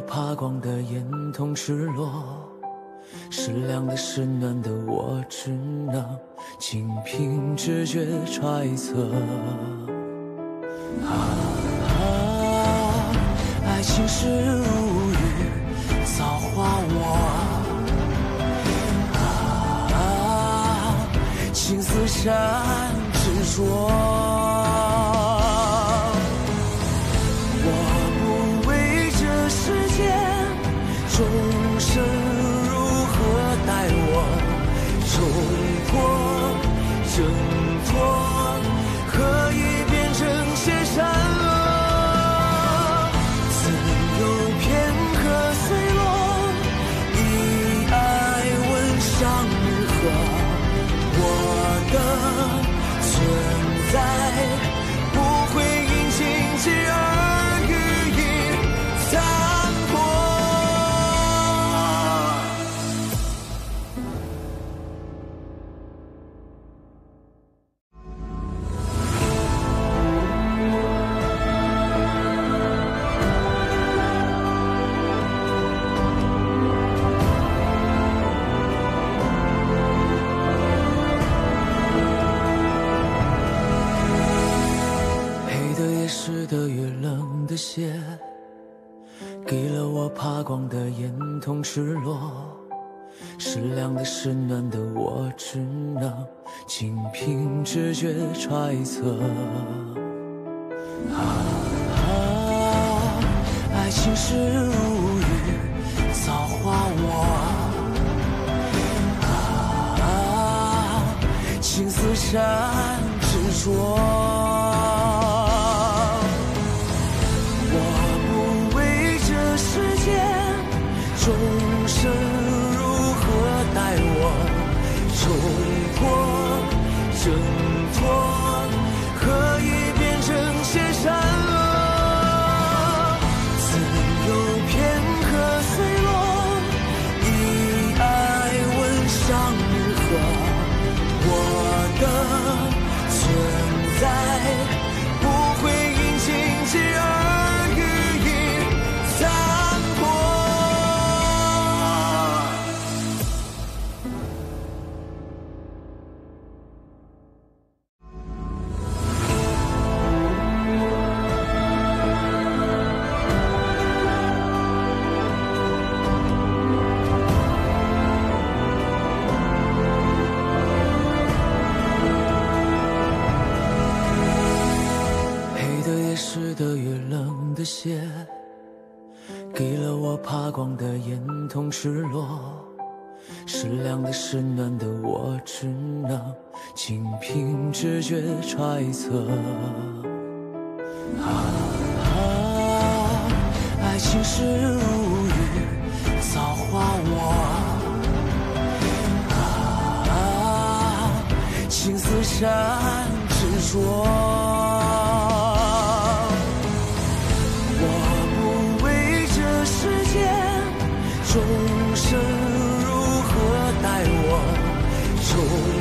怕光的眼同赤裸，是凉的是暖的，我只能仅凭直觉揣测。爱情是如雨造化我，情丝缠执着。众生如何待我？冲破挣脱，何以变成些善恶？自有片刻碎落，以爱问上日何？我的存在不会因荆棘而予以残破。湿的越冷的血，给了我怕光的眼同赤裸，是凉的是暖的，我只能仅凭直觉揣测。爱情是如雨造化我，情丝缠执着。众生如何待我？冲破挣脱，何以变成些善恶？自有片刻碎落，以爱问上日何？我的存在不会因荆棘而予以残破。湿的越冷的血，给了我怕光的眼同赤裸，是凉的是暖的，我只能仅凭直觉揣测。爱情是如雨造化我，情丝缠执着。众生如何待我？冲